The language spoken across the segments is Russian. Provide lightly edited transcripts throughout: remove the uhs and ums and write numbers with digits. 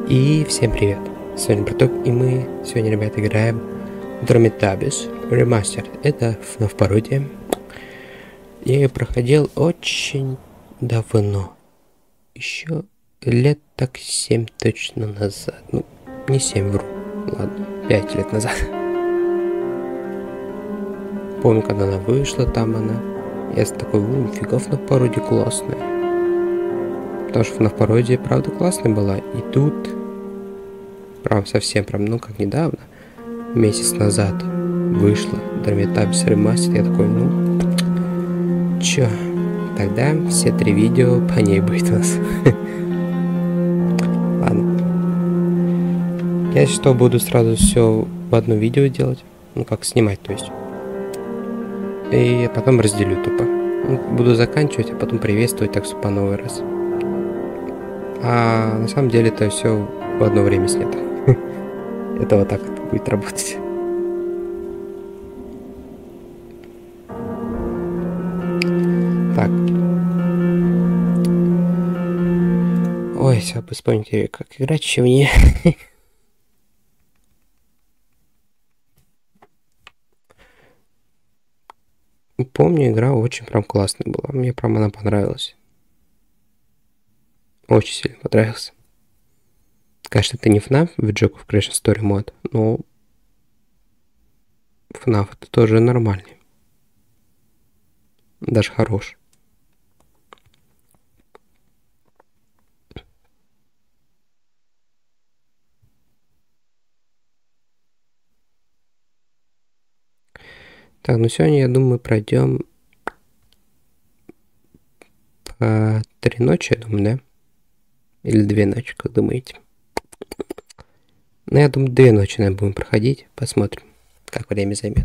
И всем привет, с вами Браток, и мы сегодня, ребята, играем в Drometabis Remastered. Это FNAF пародия. Я ее проходил очень давно, еще лет так 7 точно назад. Ну, не 7, вру, ладно, 5 лет назад. Помню, когда она вышла, там она. Я такой, фига, FNAF пародия классная. Потому что FNAF пародия, правда, классная была. И тут, прям совсем, ну как недавно, месяц назад вышла Drometabis Remastered. Я такой, чё, тогда все 3 видео по ней будет у нас. Ладно. Я что, буду сразу все в одно видео делать. Ну как снимать, то есть. И потом разделю тупо. Буду заканчивать, а потом приветствовать, так что по новый раз. А на самом деле это все в одно время снято. Это вот так вот будет работать. Так. Ой, сейчас бы вспомнить, как играть еще мне. Помню, игра очень прям классная была. Мне прям она понравилась. Очень сильно понравилась. Конечно, это не FNAF в Joke of Creation Story мод, но FNAF это тоже нормальный. Даже хорош. Так, ну сегодня, я думаю, пройдем по 3 ночи, я думаю, да? Или 2 ночи, как думаете? Ну, я думаю, 2 ночи, наверное, будем проходить. Посмотрим, как время займет.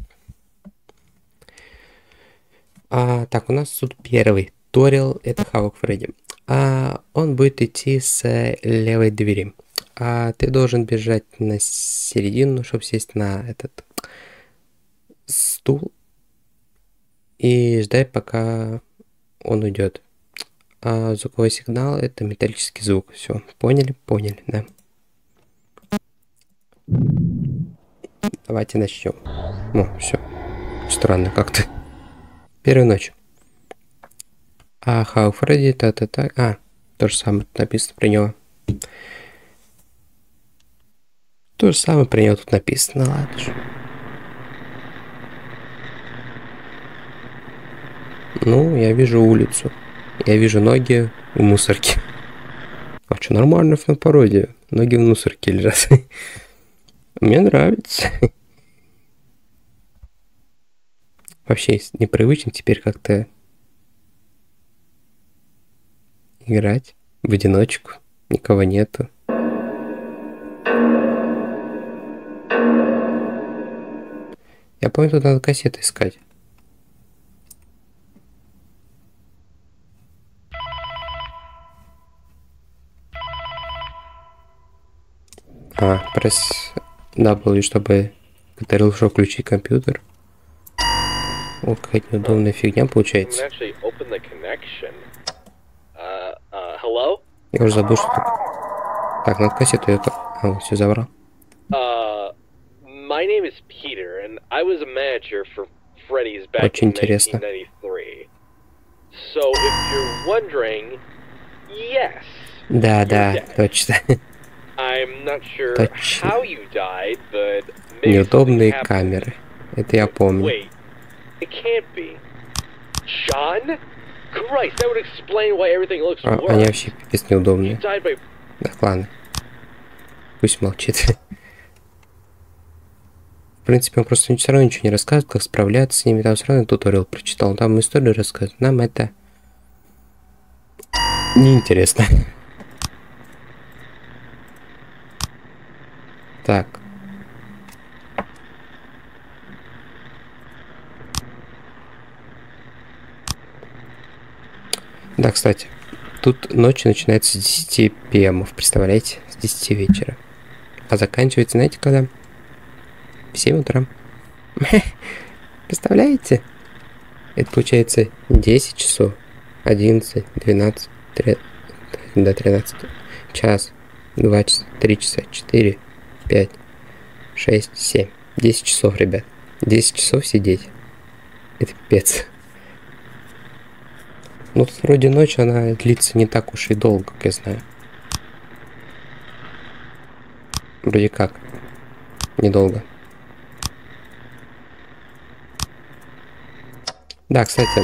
Так, у нас тут первый туториал, это Havok Freddy. Он будет идти с левой двери. Ты должен бежать на середину, чтобы сесть на этот стул и ждать, пока он уйдет. Звуковой сигнал — это металлический звук. Все, поняли? Поняли, да. Давайте начнем. Все. Странно как-то. Первая ночь. Havok Freddy, то же самое тут написано про него. То же самое про него тут написано, ладно же. Я вижу улицу. Я вижу ноги в мусорке. Что, нормально на пародию? Ноги в мусорке лежат. Мне нравится. Вообще непривычно теперь как-то играть в одиночку. Никого нету. Я помню, тут надо кассеты искать. Пресс W, чтобы говорил, что включить компьютер. Вот какая-то неудобная фигня получается. Я уже забыл, что такое. Так, надо кассету эту. Все забрал. Очень интересно. Да, точно. Точно. Неудобные камеры. Это я помню. Они вообще пипец неудобные. Так, ладно. Пусть молчит. В принципе, он просто все равно ничего не рассказывает, как справляться с ними. Там все равно туториал прочитал. Там историю рассказывает. Нам это неинтересно. Так. Да, кстати, тут ночь начинается с 10 п.м, представляете? С 10 вечера. А заканчивается, знаете, когда? В 7 утра. Представляете? Это получается 10 часов, 11, 12, 13, до 13, час, 2 часа, 3 часа, 4, 5, 6, 7, 10 часов, ребят. 10 часов сидеть. Это пипец. Ну, тут вроде ночь, она длится не так уж и долго, как я знаю. Вроде как. Недолго. Да, кстати.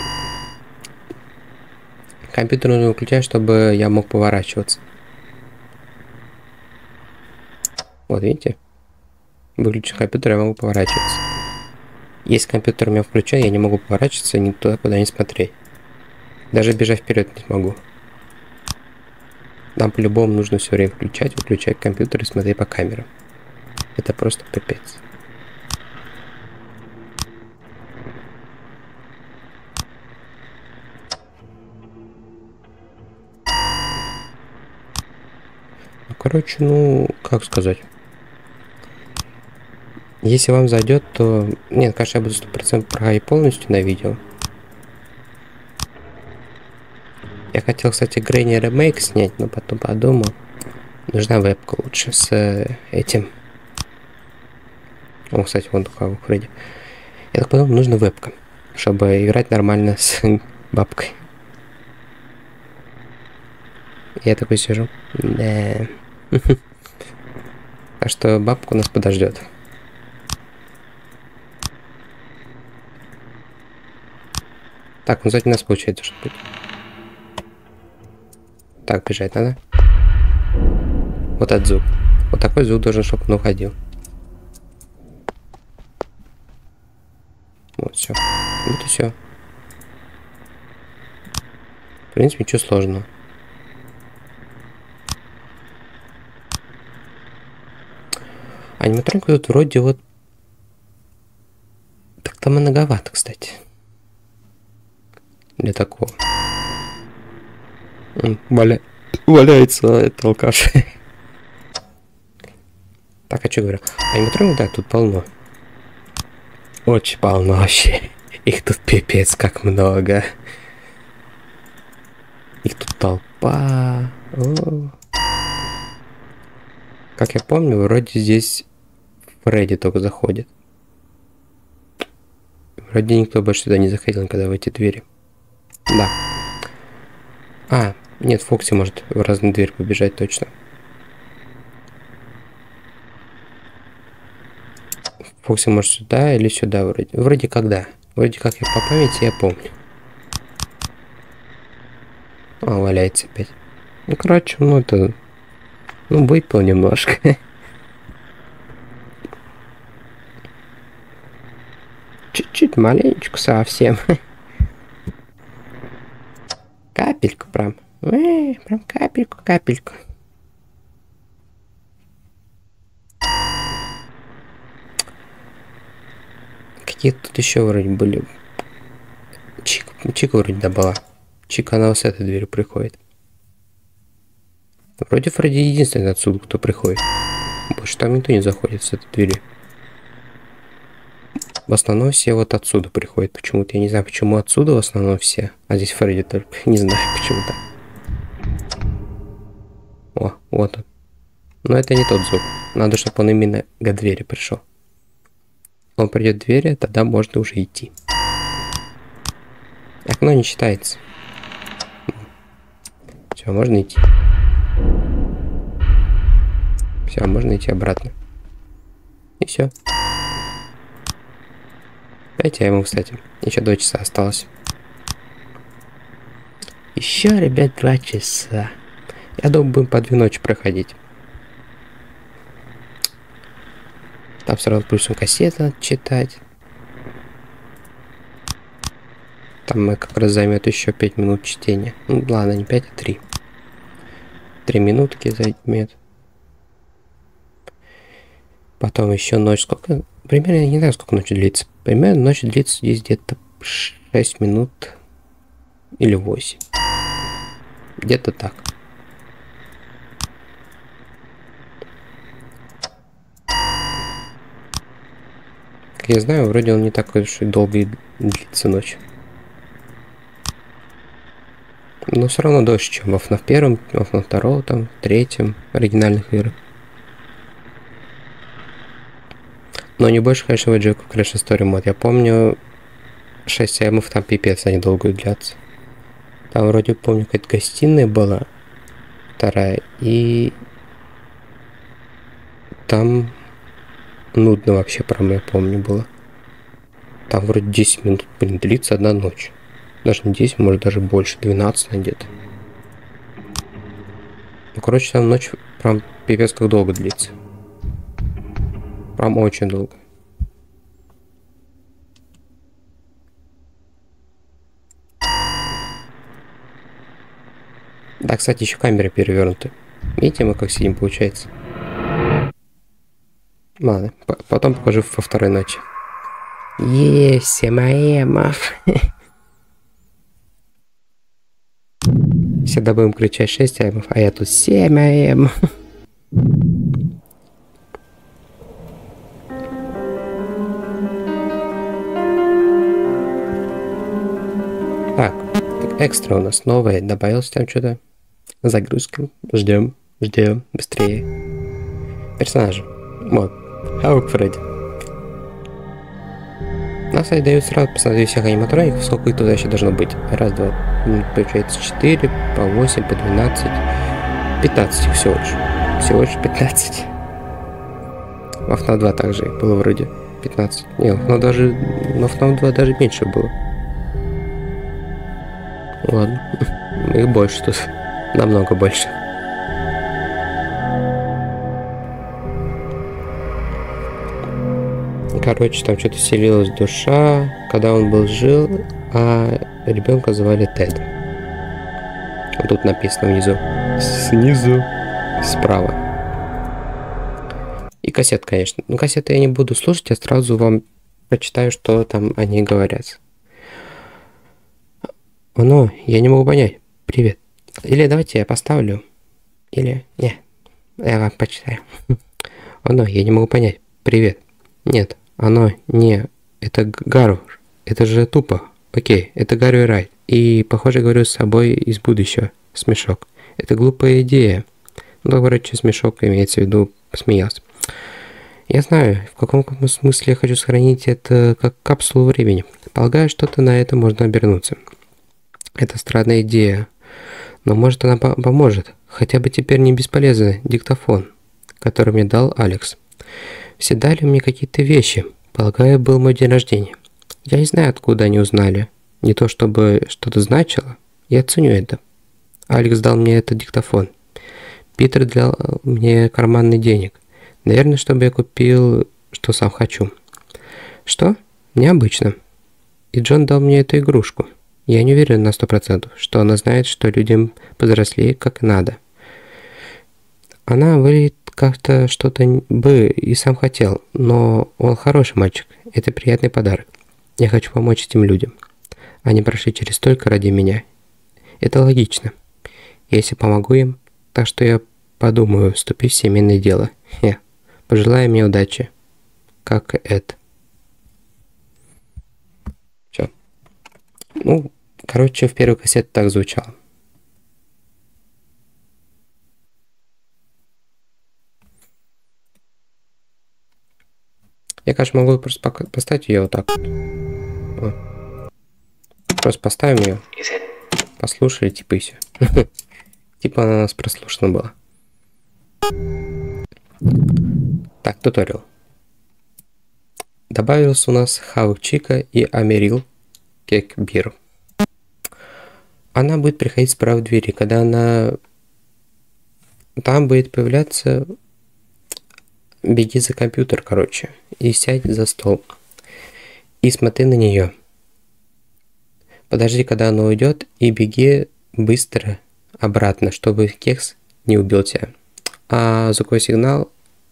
Компьютер нужно выключать, чтобы я мог поворачиваться. Вот, видите? Выключив компьютер, я могу поворачиваться. Если компьютер у меня включен, я не могу поворачиваться ни туда, куда не смотреть. Даже бежать вперед не смогу. Нам по-любому нужно все время включать, выключать компьютер и смотреть по камерам. Это просто пипец. Ну, короче, ну, как сказать. Если вам зайдет, то... Нет, конечно, я буду 100% проходить полностью на видео. Я хотел, кстати, Granny ремейк снять, но потом подумал. Нужна вебка лучше с этим. О, кстати, вон такая вроде. Я так подумал, нужна вебка, чтобы играть нормально с бабкой. Я такой сижу. Да. А что бабка у нас подождет. Так, ну сзади нас получается, что будет. Так, бежать надо. Вот этот звук. Вот такой звук должен, чтобы он уходил. Вот, все. Вот и все. В принципе, ничего сложного. Аниматроника тут вроде вот... Так там многовато, кстати. Для такого. Валяется этот алкаш. Так, а что говорю? Аниматроник, да, тут полно. Очень полно вообще. Их тут пипец как много. Их тут толпа. О. Как я помню, вроде здесь Фредди только заходит. Вроде никто больше сюда не заходил, когда в эти двери. Да. А, нет, Фокси может в разные двери побежать точно. Фокси может сюда или сюда вроде. Вроде когда. Вроде как я по памяти я помню. А, валяется опять. Ну, короче, ну это... Ну, выпил немножко. Чуть-чуть, маленечко совсем. Капельку прям. Прям капельку, капельку. Какие тут еще вроде были? Чика вроде да была. Чика, она вот с этой дверью приходит. Вроде Фредди единственный отсюда, кто приходит. Больше там никто не заходит с этой двери. В основном все вот отсюда приходят. Почему-то я не знаю, почему отсюда в основном все. А здесь Фредди только. Не знаю, почему-то. О, вот он. Но это не тот звук. Надо, чтобы он именно к двери пришел. Он придет к двери, тогда можно уже идти. Окно не считается. Все, можно идти. Все, можно идти обратно. И все. Дайте я ему, кстати. Еще 2 часа осталось. Еще, ребят, 2 часа. Я думаю, будем по 2 ночи проходить. Там сразу плюсом кассеты надо читать. Там мы как раз займет еще 5 минут чтения. Ну ладно, не 5, а 3. 3 минутки займет. Потом еще ночь. Сколько? Примерно, я не знаю, сколько ночь длится. Примерно ночь длится здесь где-то 6 минут. Или 8. Где-то так. Как я знаю, вроде он не такой уж и долгий длится ночь. Но все равно дольше, чем во FNAF 1, во FNAF 2, там, 3 оригинальных играх. Но не больше, конечно, в Jack Crash Story Mode. Я помню, 6 аймов там пипец, они долго длятся. Там вроде, помню, какая-то гостиная была, вторая, и там нудно вообще, прям я помню, было. Там вроде 10 минут, блин, длится одна ночь. Даже не 10, может даже больше, 12 где-то. Ну, короче, там ночь прям пипец как долго длится. Прям очень долго. Да, кстати, еще камеры перевернуты. Видите, мы как сидим, получается. Ладно, потом покажу во второй ночи. Есть, 7 аймов. Всегда будем кричать 6 аймов, а я тут 7 аймов. Так, экстра у нас новое, добавилось там что-то. Загрузка. Ждем, быстрее. Персонажи. Вот. Хаук Фредди. На сайте дают сразу посмотреть всех аниматроников, сколько их туда еще должно быть. Раз, два, получается 4, по 8, по 12. 15 их всего лишь. Всего лишь 15. Во FNAF 2 также было вроде 15. Не, во FNAF 2 даже меньше было. Ладно. Их больше тут. Намного больше. Короче, там что-то селилась душа, когда он был жил, а ребенка звали Тед. Вот тут написано внизу. Снизу справа. И кассет, конечно. Ну, кассеты я не буду слушать, я сразу вам прочитаю, что там они говорят. Ну, я не могу понять. Привет. Или давайте я поставлю. Или... Не. Я вам почитаю. Оно, я не могу понять. Привет. Нет. Оно, не. Это Гару. Это же тупо. Окей, это Гару и Рай. И, похоже, говорю с собой из будущего. Смешок. Это глупая идея. Ну, короче, смешок имеется в виду, посмеялся. Я знаю, в каком смысле я хочу сохранить это как капсулу времени. Полагаю, что-то на это можно обернуться. Это странная идея. Но может она поможет. Хотя бы теперь не бесполезный диктофон, который мне дал Алекс. Все дали мне какие-то вещи. Полагаю, был мой день рождения. Я не знаю, откуда они узнали. Не то чтобы что-то значило. Я ценю это. Алекс дал мне этот диктофон. Питер дал мне карманный денег. Наверное, чтобы я купил, что сам хочу. Что? Необычно. И Джон дал мне эту игрушку. Я не уверен на 100%, что она знает, что людям повзрослее как надо. Она выглядит как-то что-то бы и сам хотел, но он хороший мальчик. Это приятный подарок. Я хочу помочь этим людям. Они прошли через столько ради меня. Это логично. Если помогу им, так что я подумаю, вступить в семейное дело. Пожелаю мне удачи. Как это? Все. Ну, короче, в первой кассете так звучало. Я, конечно, могу просто поставить ее вот так вот. Просто поставим ее. Послушали, типа, и все. Типа она у нас прослушана была. Так, туториал. Добавился у нас Хаук Чика и Америл Кекбир. Она будет приходить справа в двери, когда она... Там будет появляться... Беги за компьютер, короче, и сядь за стол. И смотри на нее. Подожди, когда она уйдет, и беги быстро обратно, чтобы кекс не убил тебя. А звуковой сигнал...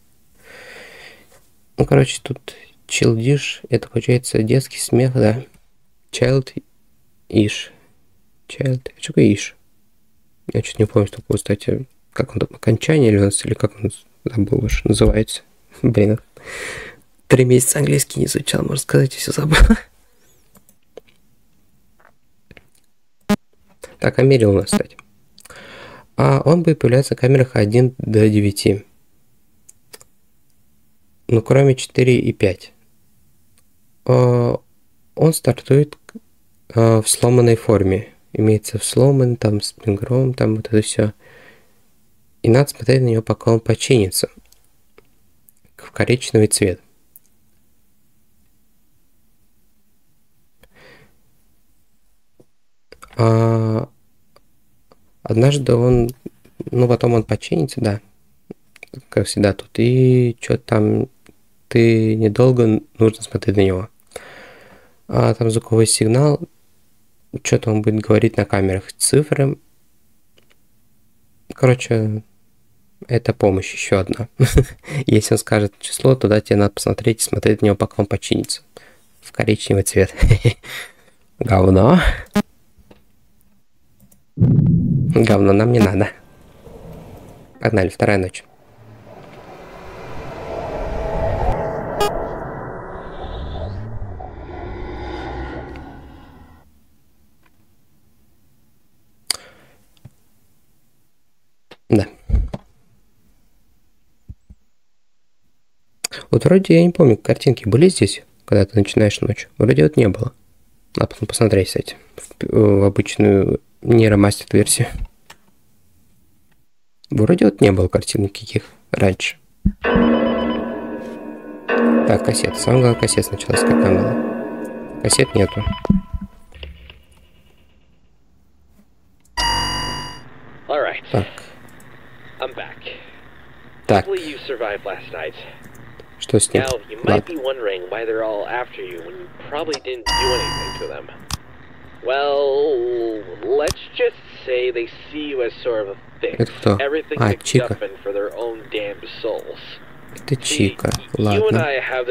Ну, короче, тут чилдиш, это получается детский смех, да. Child-ish. Child... Что такое ish? Я что-то не помню, что такое, кстати, как он там, окончание или как он забыл уж, называется. Блин, 3 месяца английский не изучал, можно сказать, и все забыл. Так, а мерил у нас, кстати. А он будет появляться на камерах 1 до 9. Ну, кроме 4 и 5. Он стартует в сломанной форме. Имеется в сломан, там, с пингром, там вот это все. И надо смотреть на него, пока он починится. В коричневый цвет. Однажды он... Ну, потом он починится, да. Как всегда тут. И что-то там... Ты недолго нужно смотреть на него. А там звуковой сигнал... Что-то он будет говорить на камерах. Цифры. Короче, это помощь еще одна. Если он скажет число, тогда тебе надо посмотреть и смотреть на него, пока он починится. В коричневый цвет. Говно. Говно нам не надо. Погнали, вторая ночь. Да. Вот вроде я не помню, картинки были здесь, когда ты начинаешь ночь. Вроде вот не было. Надо потом посмотреть, кстати, в обычную нейромастер версию. Вроде вот не было картинок каких раньше. Так, кассета. Самое главное, кассет сначала искать надо. Кассет нету. Так. Так. Что с ним? Ладно. Это кто? А, Чика. Это Чика. Ладно.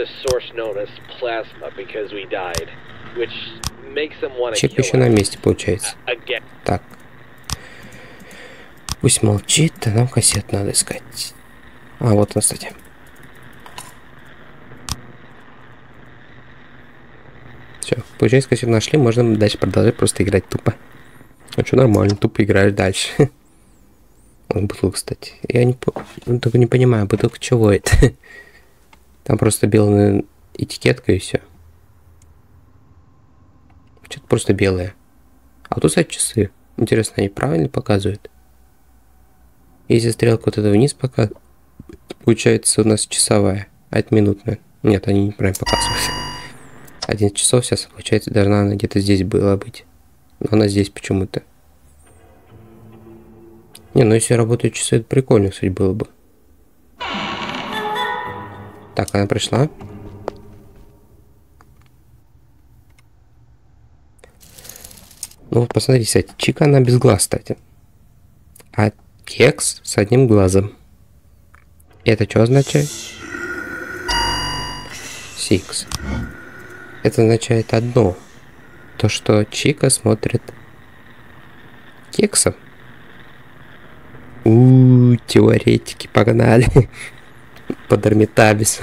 Чика еще на месте, получается. Так. Пусть молчит, а нам кассет надо искать. А, вот он, кстати. Все, получается, кассету нашли, можно дальше продолжать просто играть тупо. Ну что, нормально, тупо играешь дальше. Вот бутылка, кстати. Я не, только не понимаю, бутылка чего это? Там просто белая этикетка и все. Что-то просто белое. А тут, кстати, часы. Интересно, они правильно показывают? Если стрелка вот это вниз пока, получается у нас часовая, а это минутная. Нет, они неправильно показывают. 11 часов сейчас, получается, должна она где-то здесь была быть. Но она здесь почему-то. Не, ну если работают часы, это прикольно, кстати, было бы. Так, она пришла. Ну вот посмотрите, кстати, Чика, она без глаз, кстати. А Кекс с одним глазом. Это что означает? Сикс. Это означает одно. То, что Чика смотрит Кекса. Теоретики, погнали. Под Эрмитабис.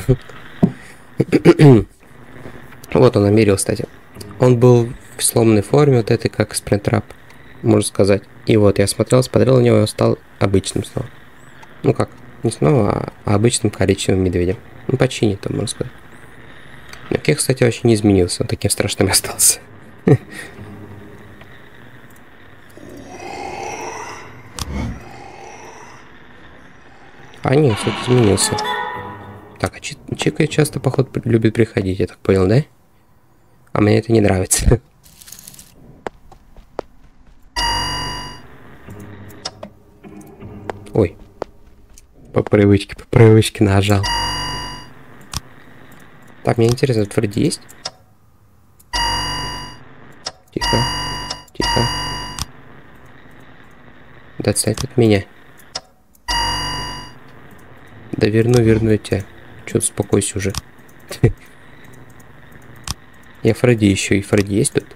Вот он намерил, кстати. Он был в сломанной форме, вот этой, как спринтрап, можно сказать. И вот я смотрел на него, и он стал обычным снова. Ну как, не снова, а обычным коричневым медведем. Ну почти не там, можно сказать. Но Кекс, кстати, вообще не изменился, он таким страшным остался. А нет, кстати, изменился. Так, а Чика часто, походу, любит приходить, я так понял, да? А мне это не нравится. Ой. По привычке нажал. Так, мне интересно, тут вроде есть? Тихо. Тихо. Да отстань от меня. Да верну я тебя. Чё, успокойся уже. Я Фредди еще. И Фредди есть тут?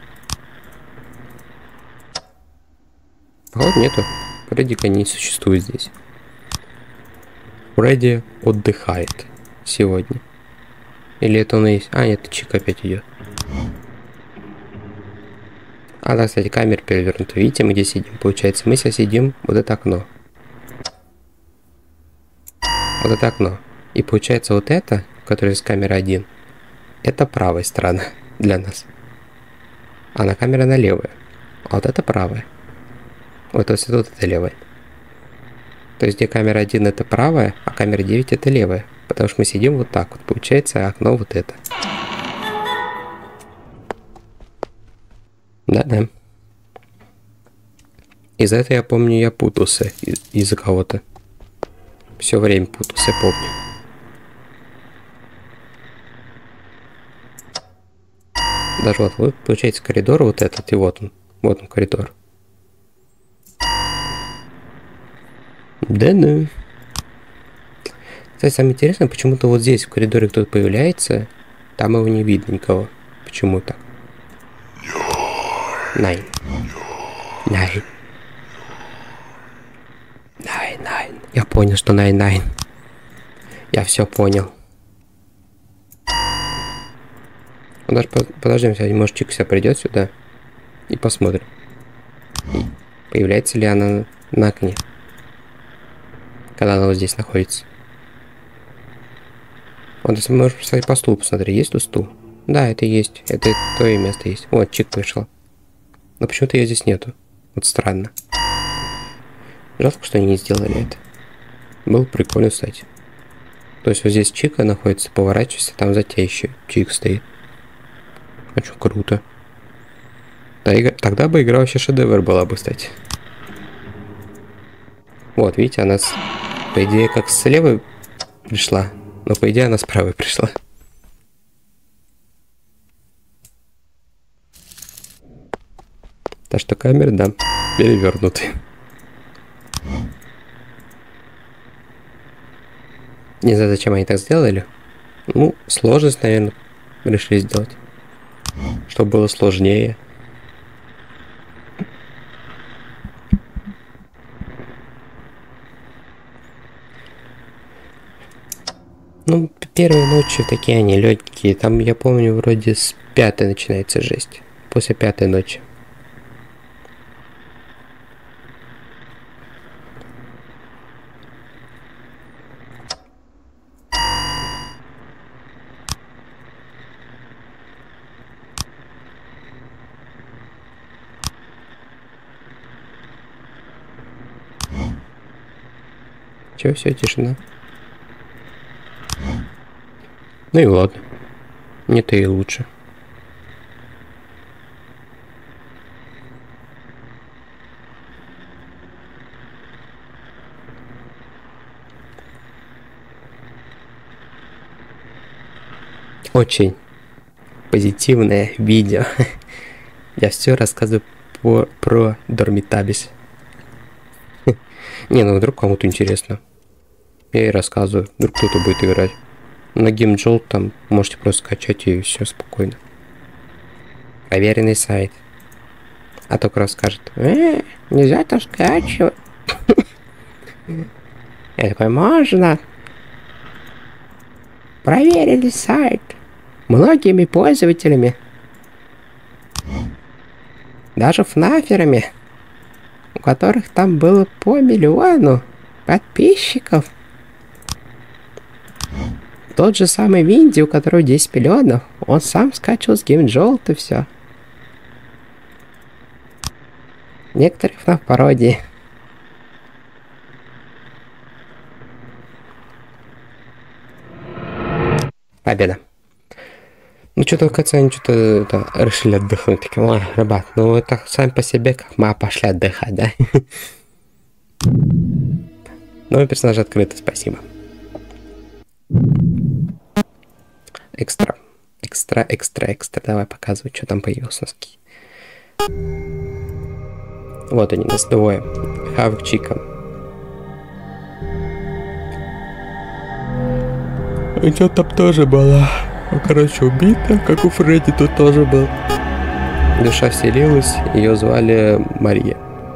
Походу нету. Фреддика не существует здесь. Фредди отдыхает сегодня. Или это он и есть? А, нет, Чика опять идет. А, да, кстати, камера перевернута. Видите, мы где сидим? Получается, мы сейчас сидим вот это окно. Вот это окно. И получается, вот это, которое с камеры 1, это правая сторона для нас. А на камера на левая. А вот это правая. Вот, то есть тут это левая. То есть где камера 1 это правая, а камера 9 это левая. Потому что мы сидим вот так вот. Получается окно вот это. Да-да. Из-за этого я помню, я путался из-за кого-то. Все время путался, помню. Даже вот получается коридор вот этот, и вот он коридор. Да-да. Кстати, самое интересное, почему-то вот здесь в коридоре кто-то появляется, там его не видно никого. Почему так? Найн. Найн. Найн. Я понял, что Найн. Я все понял. Ну, даже подождем, может Чика себя придет сюда и посмотрим. И появляется ли она на окне, когда она вот здесь находится. Вот, если можешь поставить по стулу, посмотри, есть тут стул? Да, это есть, это твое место есть. Вот, Чик пришла. Но почему-то ее здесь нету. Вот странно. Жалко, что они не сделали это. Было прикольно, кстати. То есть вот здесь Чика находится, поворачивайся, там за тебя еще Чик стоит. Очень круто. Тогда бы игра вообще шедевр была бы, кстати. Вот, видите, она, по идее, как с левой пришла. Но, по идее, она с правой пришла. Так что камеры, да, перевернуты. Не знаю, зачем они так сделали. Ну, сложность, наверное, решили сделать. Чтобы было сложнее. Ну, первые ночи такие они легкие. Там, я помню, вроде с 5-й начинается жесть. После 5-й ночи. Чё, все, тишина. Ну и ладно. Не-то и лучше. Очень позитивное видео. Я все рассказываю про Дормитабис. Не, ну вдруг кому-то интересно. Я и рассказываю. Вдруг кто-то будет играть. На GameJolt там можете просто скачать и все спокойно. Проверенный сайт. А только расскажет. Нельзя там скачивать. Я такой, можно. Проверенный сайт. Многими пользователями. Даже фнаферами. У которых там было по 1 миллиону подписчиков. Тот же самый Винди, у которого 10 миллионов, он сам скачивал с GameJolt и все. Некоторые FNAF пародии. Победа. Ну, что-то, кажется, они что-то решили отдохнуть. Такие, ой, ребят, ну это сами по себе, как мы пошли отдыхать, да? Новый персонаж открыт, спасибо. Экстра. Давай показывай, что там появилось у нас. Вот они, нас двое. Хавк Чика. И что там тоже было? Короче, убита, как у Фредди тут тоже был. Душа вселилась, ее звали Мария.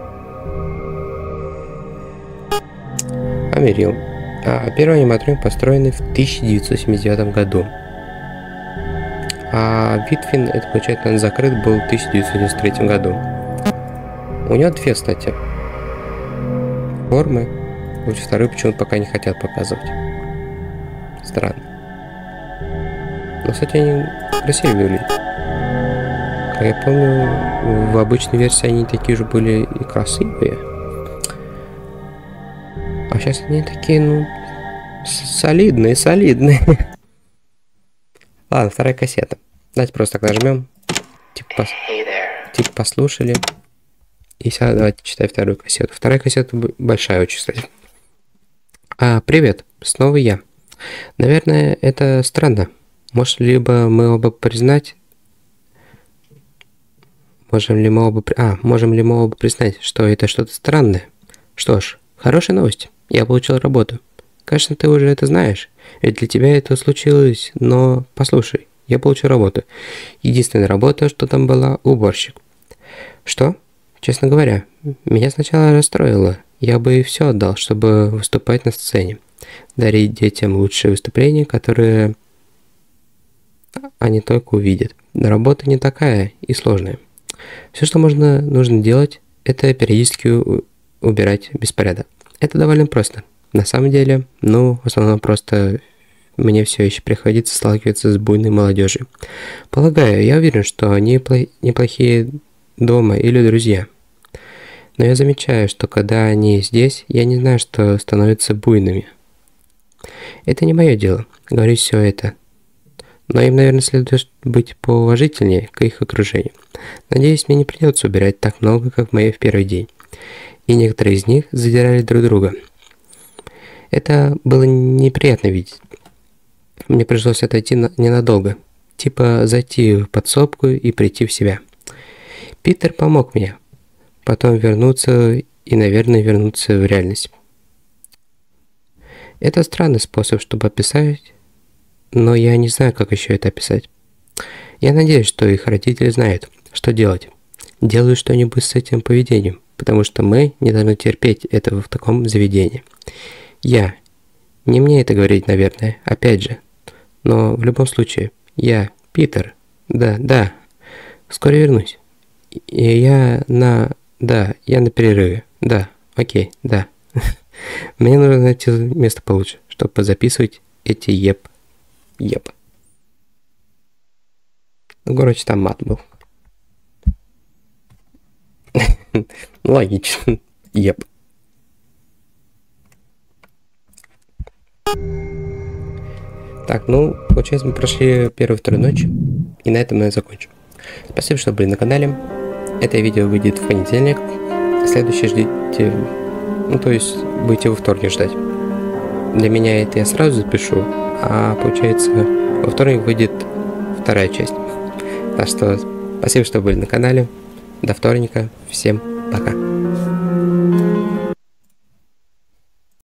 Америл. Первый аниматроник построенный в 1979 году. А вид Литвин, это, получается, он закрыт был в 1993 году. У него две, кстати, формы. Вот вторую почему-то пока не хотят показывать. Странно. Но, кстати, они красивее выглядят. Как я помню, в обычной версии они такие же были и красивые. А сейчас они такие, ну, солидные. Ладно, вторая кассета. Давайте просто так нажмем. Типа послушали. И сейчас давайте читать вторую кассету. Вторая кассета большая очень, кстати. Привет, снова я. Наверное, это странно. Можем ли мы оба признать, что это что-то странное? Что ж, хорошая новость. Я получил работу. Конечно, ты уже это знаешь, ведь для тебя это случилось, но послушай, я получил работу. Единственная работа, что там была, уборщик. Что? Честно говоря, меня сначала расстроило. Я бы и все отдал, чтобы выступать на сцене. Дарить детям лучшие выступления, которые они только увидят. Но работа не такая и сложная. Все, что нужно делать, это периодически убирать беспорядок. Это довольно просто. На самом деле, в основном просто мне все еще приходится сталкиваться с буйной молодежью. Полагаю, я уверен, что они неплохие дома или друзья. Но я замечаю, что когда они здесь, я не знаю, что становятся буйными. Это не мое дело, говорить все это. Но им, наверное, следует быть поуважительнее к их окружению. Надеюсь, мне не придется убирать так много, как в первый день. И некоторые из них задирали друг друга. Это было неприятно видеть. Мне пришлось отойти ненадолго. Типа зайти в подсобку и прийти в себя. Питер помог мне. Потом вернуться и, наверное, вернуться в реальность. Это странный способ, чтобы описать, но я не знаю, как еще это описать. Я надеюсь, что их родители знают, что делать. Делают что-нибудь с этим поведением, потому что мы не должны терпеть этого в таком заведении. Не мне это говорить, наверное, опять же. Но в любом случае, Питер, да, скоро вернусь. Я на перерыве, окей. Мне нужно найти место получше, чтобы записывать эти еп. Короче, там мат был. Логично, еп. Так, получается, мы прошли первую и вторую ночь, и на этом я закончу. Спасибо, что были на канале. Это видео выйдет в понедельник. Следующее ждите, то есть будете во вторник ждать. Для меня это я сразу запишу, а получается во вторник выйдет вторая часть. Так что спасибо, что были на канале. До вторника. Всем пока.